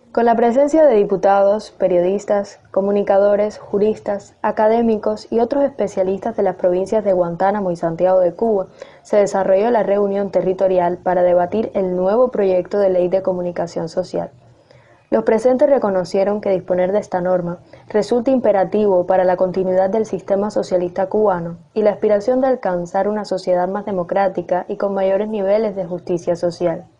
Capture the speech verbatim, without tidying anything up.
Con la presencia de diputados, periodistas, comunicadores, juristas, académicos y otros especialistas de las provincias de Guantánamo y Santiago de Cuba, se desarrolló la reunión territorial para debatir el nuevo proyecto de ley de comunicación social. Los presentes reconocieron que disponer de esta norma resulta imperativo para la continuidad del sistema socialista cubano y la aspiración de alcanzar una sociedad más democrática y con mayores niveles de justicia social.